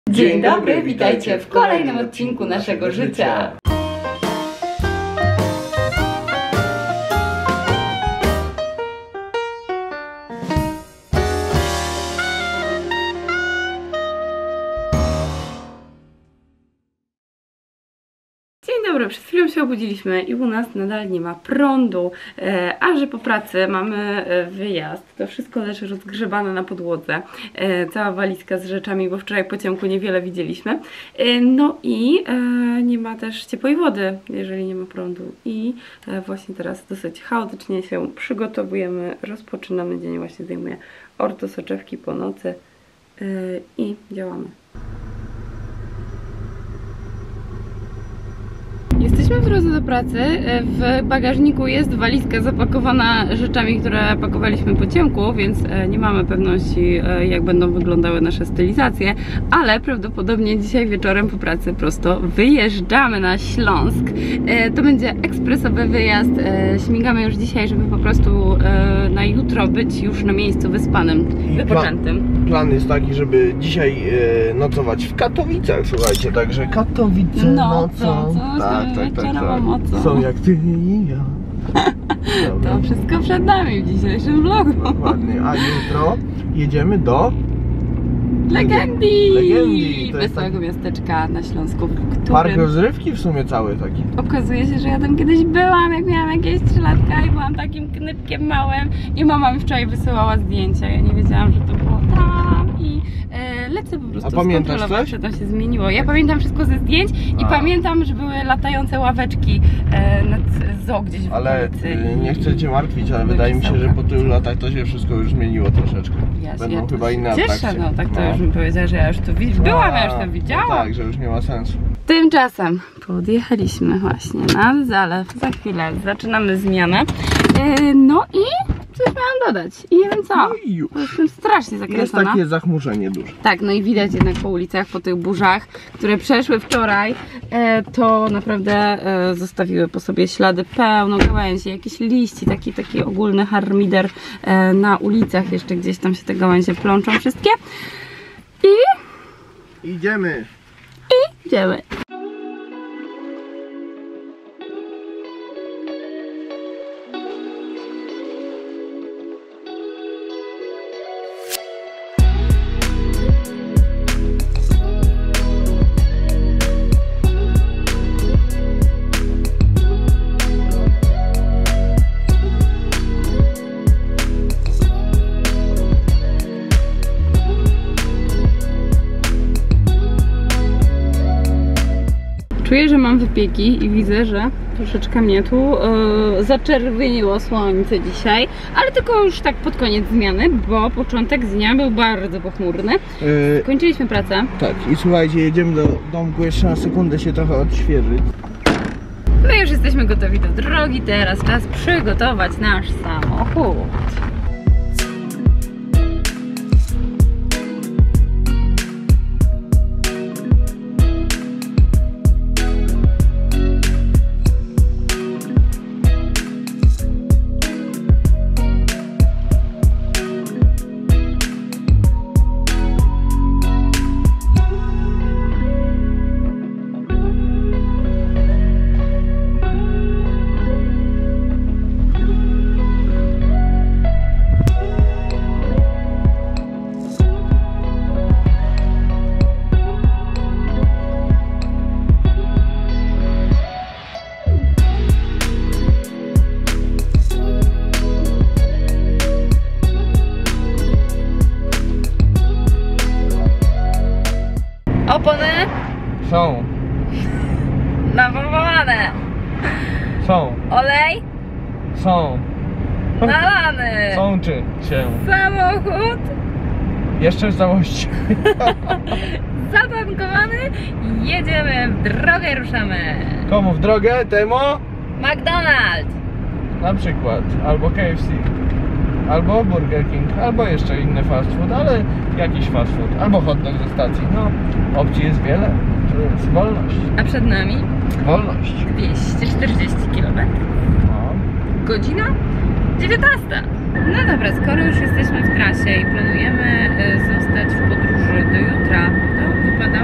Dzień dobry, witajcie w kolejnym odcinku naszego życia. Dzień dobry, przed chwilą się obudziliśmy i u nas nadal nie ma prądu, a że po pracy mamy wyjazd, to wszystko leży rozgrzebane na podłodze, cała walizka z rzeczami, bo wczoraj po ciemku niewiele widzieliśmy, no i nie ma też ciepłej wody, jeżeli nie ma prądu i właśnie teraz dosyć chaotycznie się przygotowujemy, rozpoczynamy dzień, właśnie zdejmuję ortosoczewki po nocy i działamy. Jesteśmy w drodze do pracy, w bagażniku jest walizka zapakowana rzeczami, które pakowaliśmy po ciemku, więc nie mamy pewności, jak będą wyglądały nasze stylizacje, ale prawdopodobnie dzisiaj wieczorem po pracy prosto wyjeżdżamy na Śląsk. To będzie ekspresowy wyjazd, śmigamy już dzisiaj, żeby po prostu na jutro być już na miejscu wyspanym, wypoczętym. Plan jest taki, żeby dzisiaj nocować w Katowicach, słuchajcie, także Katowice nocą. Tak. Są jak ty i ja. To wszystko przed nami w dzisiejszym vlogu. Dokładnie, a jutro jedziemy do Legendii! Wesołego miasteczka na Śląsku, w którym park rozrywki w sumie cały taki. Okazuje się, że ja tam kiedyś byłam, jak miałam jakieś 3 latka i byłam takim knypkiem małym i mama mi wczoraj wysyłała zdjęcia. Ja nie wiedziałam, że to było tam i lecę po prostu skontrolować, czy to się zmieniło. Ja pamiętam wszystko ze zdjęć i pamiętam, że były latające ławeczki nad zoo gdzieś w ale okolicy. Nie chcę cię martwić, ale wydaje mi się, że po tylu latach to się wszystko już zmieniło troszeczkę. Będą chyba inne atrakcje. No tak to już bym powiedziała, że ja już tu byłam, ja już to widziałam. No tak, że już nie ma sensu. Tymczasem podjechaliśmy właśnie nad zalew. Za chwilę zaczynamy zmianę. No i coś miałam dodać. I nie wiem co. Bo jestem strasznie zakręcona. Jest takie zachmurzenie duże. Tak, no i widać jednak po ulicach, po tych burzach, które przeszły wczoraj, to naprawdę zostawiły po sobie ślady, pełno gałęzi, jakieś liści, taki ogólny harmider na ulicach. Jeszcze gdzieś tam się te gałęzie plączą wszystkie. Idziemy. Idziemy. Czuję, że mam wypieki i widzę, że troszeczkę mnie tu zaczerwieniło słońce dzisiaj, ale tylko już tak pod koniec zmiany, bo początek dnia był bardzo pochmurny. Kończyliśmy pracę. Tak, i słuchajcie, jedziemy do domku, jeszcze na sekundę się trochę odświeżyć. My już jesteśmy gotowi do drogi, teraz czas przygotować nasz samochód. Opony Są. napompowane. Są. Olej Są. nalany. Sączy się. Samochód Jeszcze w całości. zatankowany. Jedziemy w drogę, ruszamy. Komu w drogę? Temu? McDonald's. Na przykład. Albo KFC. Albo Burger King. Albo jeszcze inny fast food, ale jakiś fast food. Albo hot dog ze stacji. No, opcji jest wiele. To jest wolność. A przed nami Wolność. 240 km. No. Godzina 19. No dobra, skoro już jesteśmy w trasie i planujemy zostać w podróży do jutra, to wypada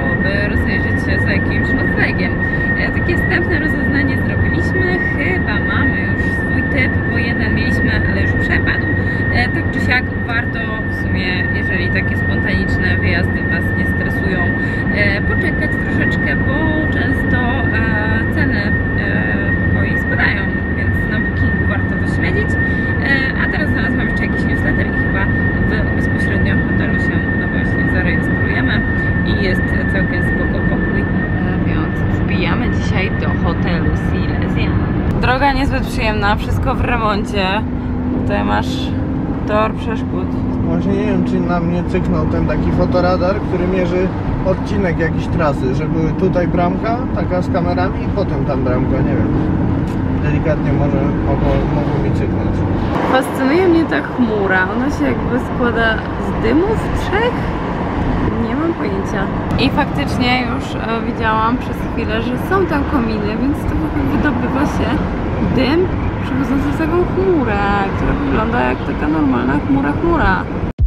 za jakimś noclegiem. Takie wstępne rozeznanie zrobiliśmy. Chyba mamy już swój typ, bo jeden mieliśmy, ale już przepadł. Tak czy siak warto w sumie, jeżeli takie spontaniczne wyjazdy Was nie stresują, poczekać troszeczkę, bo często ceny pokoi spadają, więc na Bookingu warto to śledzić. A teraz znalazłam jeszcze jakiś newsletter i chyba bezpośrednio w hotelu się właśnie zarejestrujemy i jest całkiem spoko pokój, więc wbijamy dzisiaj do hotelu Silesia. Droga niezbyt przyjemna, wszystko w remoncie. Tutaj masz tor przeszkód. Właśnie nie wiem, czy na mnie cyknął ten taki fotoradar, który mierzy odcinek jakiejś trasy, że były tutaj bramka, taka z kamerami i potem tam bramka, nie wiem. Delikatnie może mogło mi cyknąć. Fascynuje mnie ta chmura. Ona się jakby składa z dymów trzech? Nie mam pojęcia. I faktycznie już widziałam przez chwilę, że są tam kominy, więc to wydobywa się dym przechodzący z taką chmurę, która wygląda jak taka normalna chmura.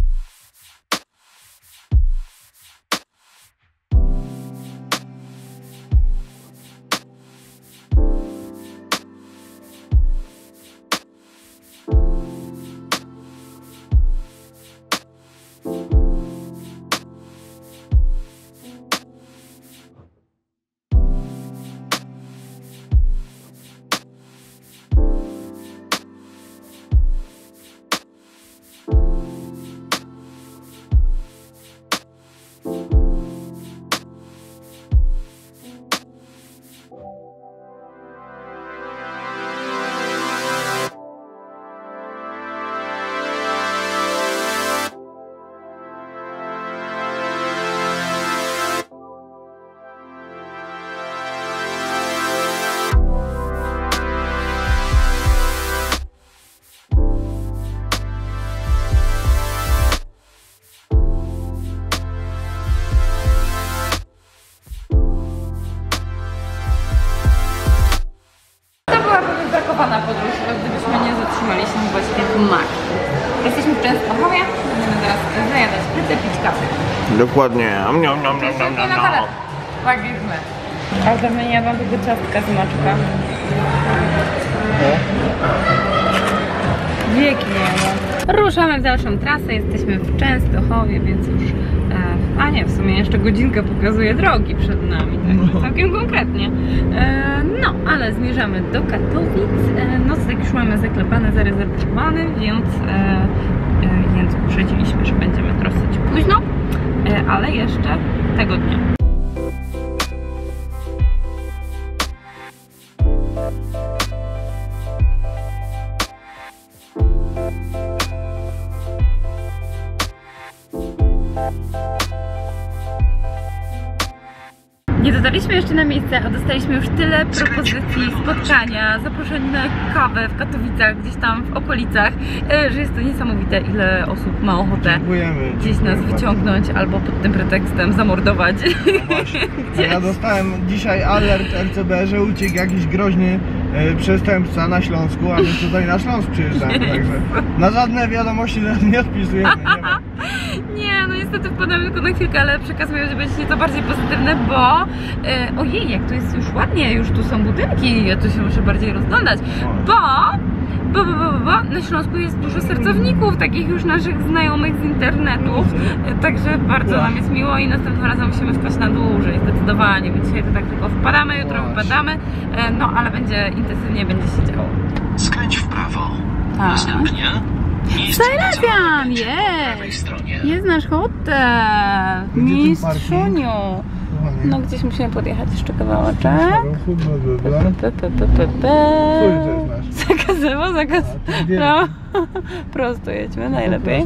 Podróż, gdybyśmy nie zatrzymali się właśnie w Maki. Jesteśmy w Częstochowie, będziemy teraz zajadać prytę, pić kawę. Dokładnie. Tak jak my. Prawda, my nie jadłam tego ciastka z maczka. Wieki nie jadłam. Ruszamy w dalszą trasę, jesteśmy w Częstochowie, więc już a nie, w sumie jeszcze godzinkę pokazuje drogi przed nami, tak całkiem konkretnie. No, ale zmierzamy do Katowic. Nocleg już mamy zaklepany, zarezerwowany, więc uprzedziliśmy, że będziemy dosyć późno, ale jeszcze tego dnia. Nie dotarliśmy jeszcze na miejsce, a dostaliśmy już tyle propozycji spotkania, zaproszeń na kawę w Katowicach, gdzieś tam w okolicach, że jest to niesamowite, ile osób ma ochotę gdzieś nas wyciągnąć albo pod tym pretekstem zamordować. No właśnie. Ja dostałem dzisiaj alert RCB, że uciekł jakiś groźny przestępca na Śląsku, a my tutaj na Śląsk przyjeżdżamy, także na żadne wiadomości nie odpisujemy. Nie, no niestety wpadamy tylko na chwilkę, ale przekaz miał być nieco bardziej pozytywny, bo ojej, jak tu jest już ładnie, już tu są budynki, ja tu się muszę bardziej rozglądać, bo na Śląsku jest dużo sercowników, takich już naszych znajomych z internetów, także bardzo nam jest miło i następnym razem musimy wpaść na dłużej, zdecydowanie, bo dzisiaj to tak tylko wpadamy, jutro wypadamy, no ale będzie intensywnie, będzie się działo. Skręć w prawo. Tak. Następnie Silesia, jest nasz hotel, mistrzuniu. No gdzieś musimy podjechać jeszcze kawałeczek. Zakazowo, no. Prosto jedźmy, najlepiej.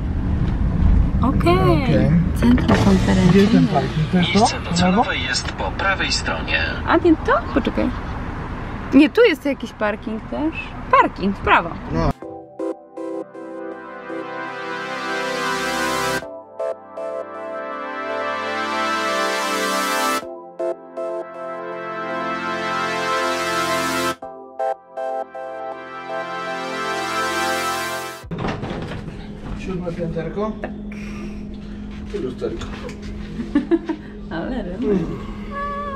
Okej. Centrum konferencyjne. Miejsce docelowe jest po prawej stronie. A nie to? Poczekaj. Nie, tu jest jakiś parking też. Parking, w prawo. No. Siódme pięterko? Tak. I lusterko. Ale rymy.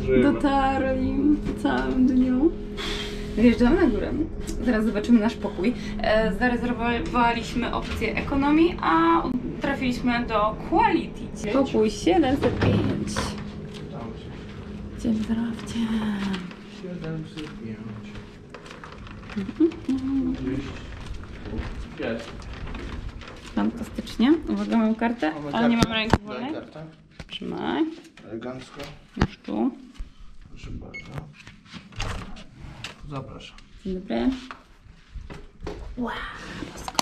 dotarli po całym dniu. Wjeżdżamy na górę. Zaraz zobaczymy nasz pokój. Zarezerwowaliśmy opcję ekonomii, a trafiliśmy do Quality. Pokój 705. Dzień dobry. 705. Fantastycznie. Uwaga, mam kartę, ale nie mam ręki wolnej. Trzymaj. Elegancko. Już tu. Proszę bardzo. Zapraszam. Dzień dobry. Wow, bosko.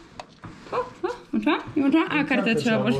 Można? A, kartę trzeba włożyć.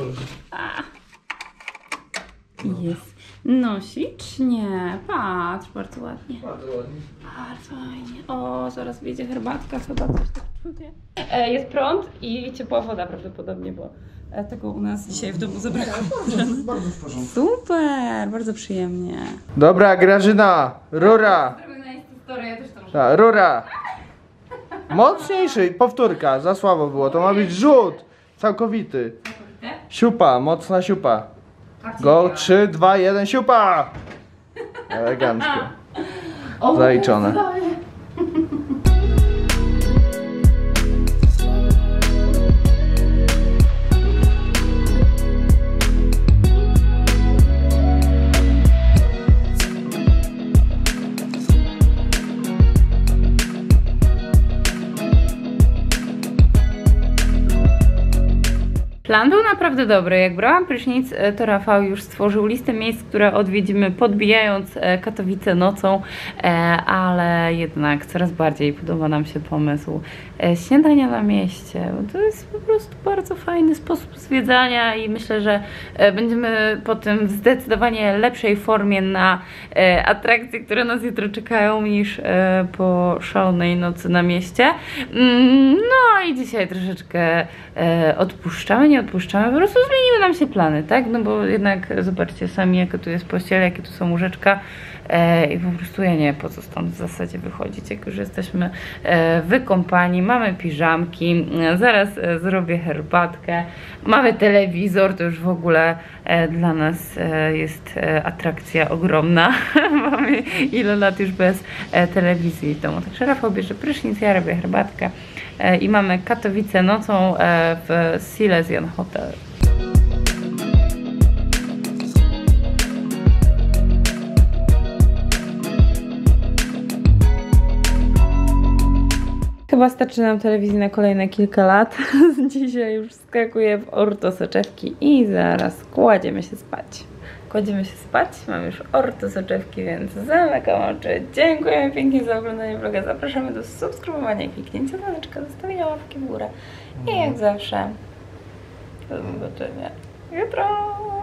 Jest. Nosić? Nie. Patrz, bardzo ładnie. Bardzo ładnie. Bardzo fajnie. O, zaraz wyjdzie herbatka, chyba coś tak czuję. Jest prąd i ciepła woda prawdopodobnie, bo tego u nas dzisiaj w domu zabrakło. Bardzo w porządku. Super, bardzo przyjemnie. Dobra, Grażyna, rura. Zrobię na historię, ja też to muszę. Ta, rura. Mocniejszy, powtórka, za słabo było. To ma być rzut całkowity. Siupa, mocna siupa. Go, 3, 2, 1, siupa! Elegancko. Zaliczone. Plan był naprawdę dobry. Jak brałam prysznic, to Rafał już stworzył listę miejsc, które odwiedzimy, podbijając Katowice nocą, ale jednak coraz bardziej podoba nam się pomysł śniadania na mieście. To jest po prostu bardzo fajny sposób zwiedzania i myślę, że będziemy po tym w zdecydowanie lepszej formie na atrakcje, które nas jutro czekają, niż po szalonej nocy na mieście. No i dzisiaj troszeczkę odpuszczamy, nie odpuszczamy, po prostu zmieniły nam się plany, tak? No bo jednak zobaczcie sami, jaka tu jest pościel, jakie tu są łóżeczka i po prostu ja nie wiem, po co stąd w zasadzie wychodzić, jak już jesteśmy wykąpani, mamy piżamki, zaraz zrobię herbatkę, mamy telewizor, to już w ogóle dla nas jest atrakcja ogromna. Mamy ile lat już bez telewizji w domu. Także Rafał bierze prysznic, ja robię herbatkę i mamy Katowice nocą w Silesian Hotel. Chyba starczy nam telewizji na kolejne kilka lat. Dzisiaj już wskakuję w ortosoczewki i zaraz kładziemy się spać. Kładziemy się spać, mam już ortosoczewki, więc zamykam oczy. Dziękujemy pięknie za oglądanie vloga. Zapraszamy do subskrybowania, kliknięcia dzwoneczka, zostawienia łapki w górę. I jak zawsze, do zobaczenia jutro.